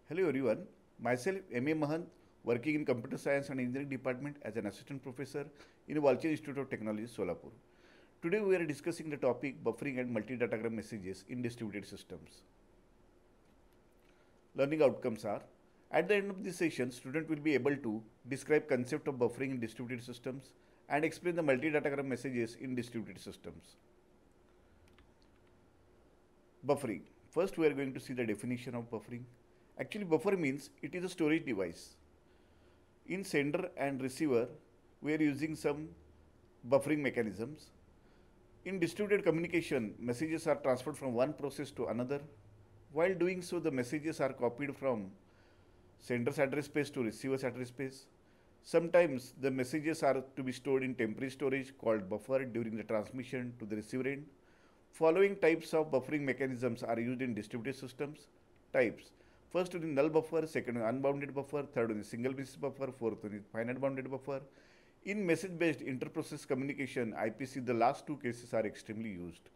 Hello everyone, myself M.A. Mahant, working in Computer Science and Engineering Department as an Assistant Professor in Walchand Institute of Technology, Solapur. Today we are discussing the topic buffering and multi-datagram messages in distributed systems. Learning outcomes are, at the end of this session, student will be able to describe concept of buffering in distributed systems and explain the multi-datagram messages in distributed systems. Buffering. First we are going to see the definition of buffering. Actually, buffer means it is a storage device. In sender and receiver, we are using some buffering mechanisms. In distributed communication, messages are transferred from one process to another. While doing so, the messages are copied from sender's address space to receiver's address space. Sometimes the messages are to be stored in temporary storage called buffer during the transmission to the receiver end. Following types of buffering mechanisms are used in distributed systems. Types. First one is null buffer, second one is unbounded buffer, third one is single message buffer, fourth one is finite bounded buffer. In message-based inter-process communication, IPC, the last two cases are extremely used.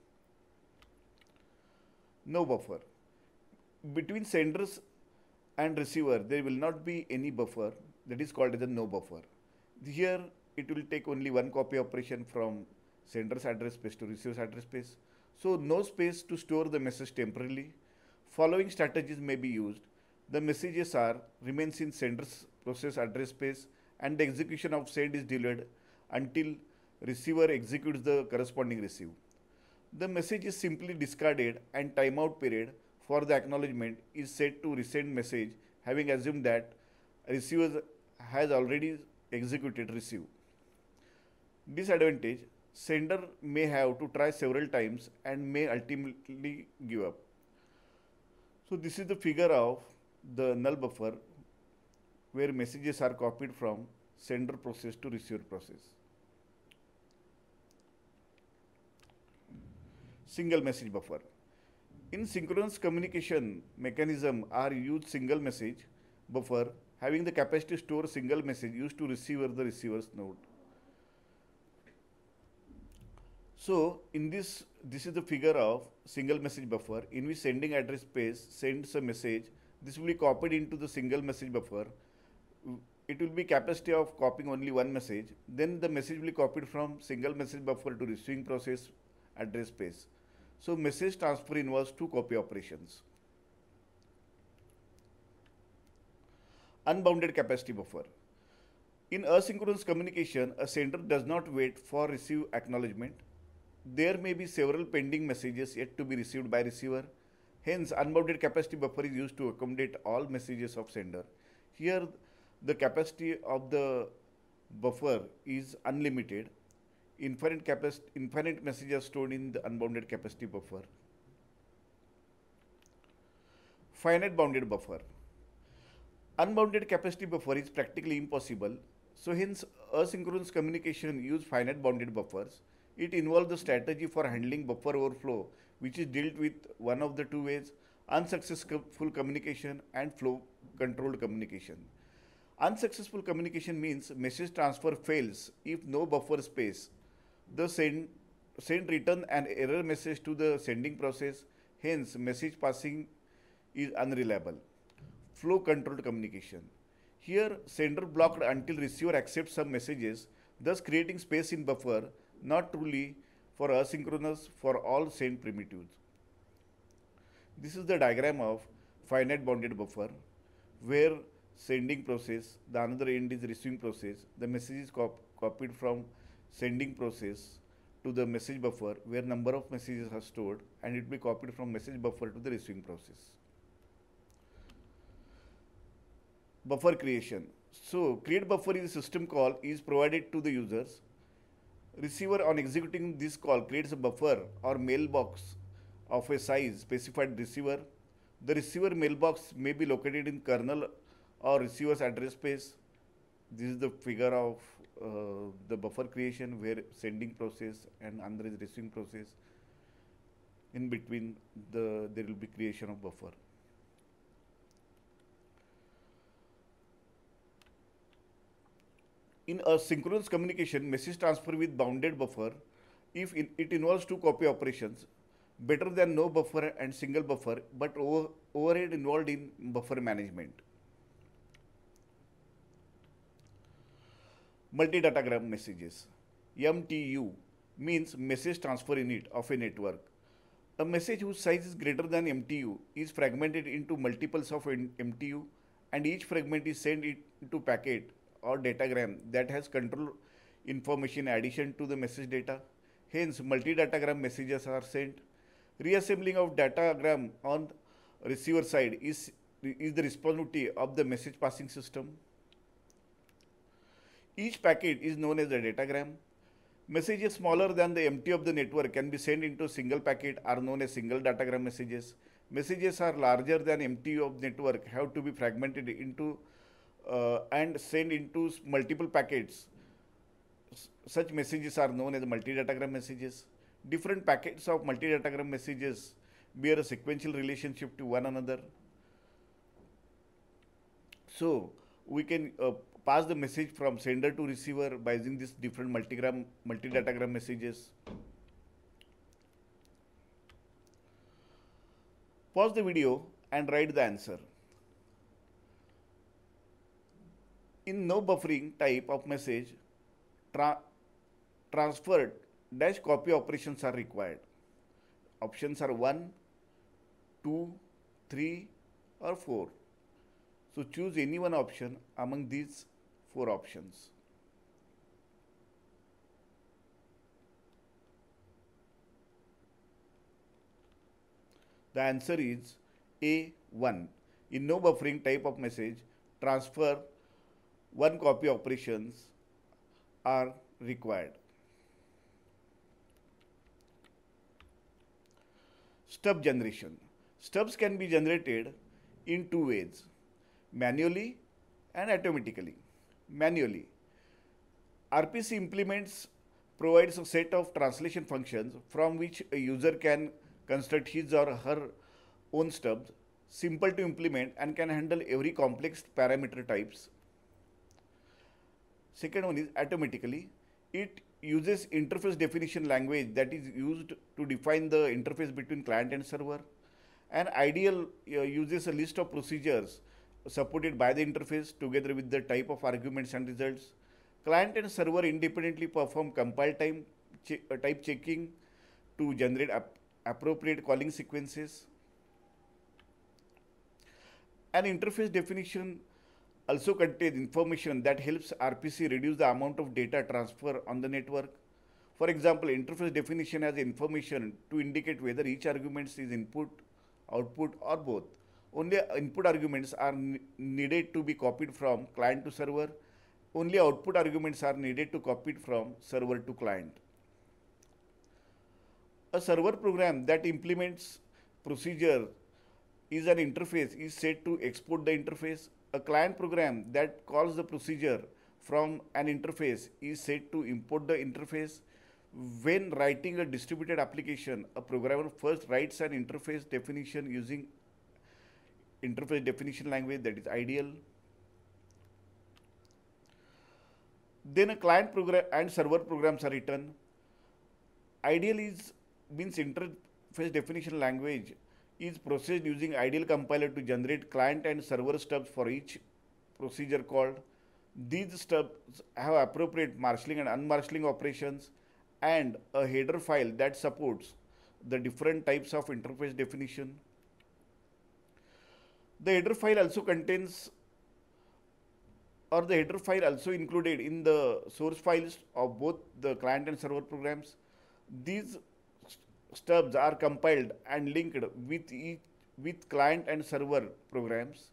No buffer. Between senders and receiver, there will not be any buffer. That is called as a no buffer. Here, it will take only one copy operation from sender's address space to receiver's address space. So, no space to store the message temporarily. Following strategies may be used. The messages are remains in sender's process address space and the execution of send is delayed until receiver executes the corresponding receive. The message is simply discarded and timeout period for the acknowledgement is set to resend message having assumed that receiver has already executed receive. Disadvantage, sender may have to try several times and may ultimately give up. So this is the figure of the null buffer where messages are copied from sender process to receiver process. Single message buffer. In synchronous communication mechanism are used single message buffer having the capacity to store single message used to receiver the receiver's node. So in this is the figure of single message buffer in which sending address space sends a message. This will be copied into the single message buffer. It will be capacity of copying only one message. Then the message will be copied from single message buffer to receiving process address space. So message transfer involves two copy operations. Unbounded capacity buffer. In asynchronous communication, a sender does not wait for receive acknowledgement. There may be several pending messages yet to be received by receiver. Hence, unbounded capacity buffer is used to accommodate all messages of sender. Here, the capacity of the buffer is unlimited. Infinite messages are stored in the unbounded capacity buffer. Finite bounded buffer. Unbounded capacity buffer is practically impossible. So hence, asynchronous communication use finite bounded buffers. It involves the strategy for handling buffer overflow, which is dealt with one of the two ways, unsuccessful communication and flow controlled communication. Unsuccessful communication means message transfer fails if no buffer space. The send return an error message to the sending process, hence message passing is unreliable. Flow controlled communication. Here sender blocked until receiver accepts some messages, thus creating space in buffer, not truly for asynchronous for all send primitives. This is the diagram of finite bounded buffer where sending process, the another end is receiving process, the message is copied from sending process to the message buffer where number of messages are stored and it will be copied from message buffer to the receiving process. Buffer creation. So create buffer is a system call is provided to the users. Receiver on executing this call creates a buffer or mailbox of a size specified receiver. The receiver mailbox may be located in kernel or receiver's address space. This is the figure of the buffer creation where sending process and another is receiving process. In between there will be creation of buffer. In asynchronous communication, message transfer with bounded buffer, if it involves two copy operations, better than no buffer and single buffer, but overhead involved in buffer management. Multi-datagram messages. MTU means message transfer unit of a network. A message whose size is greater than MTU is fragmented into multiples of MTU, and each fragment is sent into packet or datagram that has control information in addition to the message data. Hence, multi-datagram messages are sent. Reassembling of datagram on receiver side is the responsibility of the message passing system. Each packet is known as a datagram. Messages smaller than the MTU of the network can be sent into a single packet are known as single datagram messages. Messages are larger than MTU of network have to be fragmented into and sent into multiple packets. Such messages are known as multi-datagram messages. Different packets of multi-datagram messages bear a sequential relationship to one another. So we can pass the message from sender to receiver by using these different multi-datagram messages. Pause the video and write the answer. In no buffering type of message, transferred dash copy operations are required. Options are 1, 2, 3 or 4. So choose any one option among these 4 options. The answer is A1. In no buffering type of message, transfer 1 copy operations are required. Stub generation. Stubs can be generated in 2 ways, manually and automatically. Manually, RPC provides a set of translation functions from which a user can construct his or her own stubs, simple to implement and can handle every complex parameter types. Second one is automatically. It uses interface definition language that is used to define the interface between client and server. And ideal uses a list of procedures supported by the interface together with the type of arguments and results. Client and server independently perform compile type checking to generate appropriate calling sequences. An interface definition also contains information that helps RPC reduce the amount of data transfer on the network. For example, interface definition has information to indicate whether each argument is input, output or both. Only input arguments are needed to be copied from client to server. Only output arguments are needed to copy it from server to client. A server program that implements procedure is an interface is set to export the interface. A client program that calls the procedure from an interface is set to import the interface. When writing a distributed application, a programmer first writes an interface definition using interface definition language that is ideal. Then a client program and server programs are written. Ideal means interface definition language is processed using ideal compiler to generate client and server stubs for each procedure called. These stubs have appropriate marshalling and unmarshalling operations and a header file that supports the different types of interface definition. The header file also contains the header file also included in the source files of both the client and server programs. These stubs are compiled and linked with client and server programs.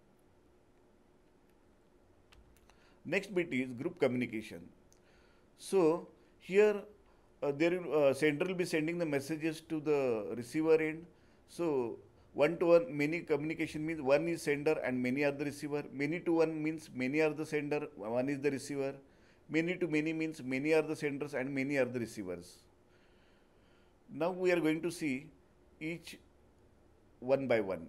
Next bit is group communication. So here sender will be sending the messages to the receiver end. So one-to-one many communication means one is sender and many are the receiver. Many-to-one means many are the sender, one is the receiver. Many-to-many means many are the senders and many are the receivers. Now we are going to see each one by one.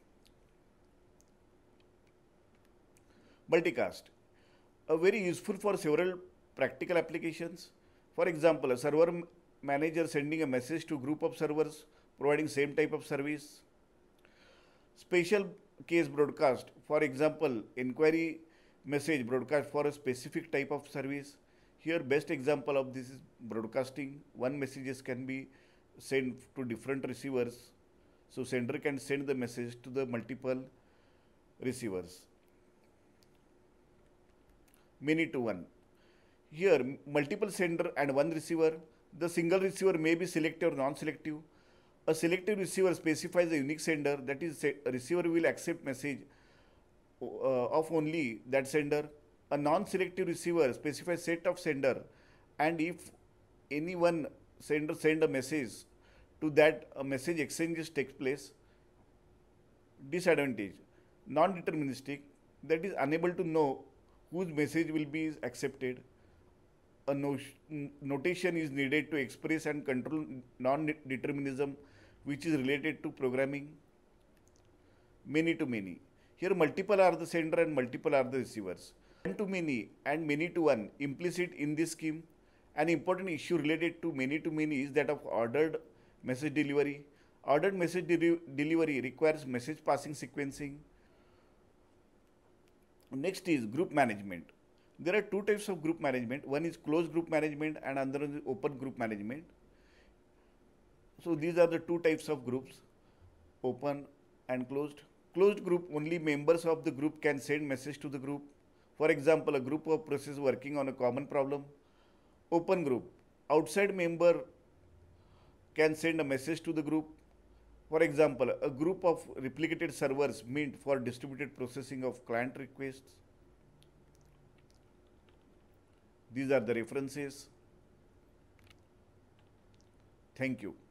Multicast, very useful for several practical applications. For example, a server manager sending a message to a group of servers providing same type of service. Special case broadcast, for example, inquiry message broadcast for a specific type of service. Here best example of this is broadcasting. One messages can be sent to different receivers. So sender can send the message to the multiple receivers. Many to one. Here multiple sender and one receiver. The single receiver may be selective or non-selective. A selective receiver specifies a unique sender, that is, a receiver will accept message of only that sender. A non-selective receiver specifies set of sender, and if any one sender send a message to that, a message exchanges takes place. Disadvantage: non-deterministic, that is unable to know whose message will be accepted. A notation is needed to express and control non-determinism, which is related to programming. Many to many. Here multiple are the sender and multiple are the receivers. One to many and many to one implicit in this scheme. An important issue related to many is that of ordered message delivery. Ordered message delivery requires message passing sequencing. Next is group management. There are two types of group management. One is closed group management and another is open group management. So these are the two types of groups, open and closed. Closed group, only members of the group can send message to the group. For example, a group of processes working on a common problem. Open group, outside member can send a message to the group. For example, a group of replicated servers meant for distributed processing of client requests. These are the references. Thank you.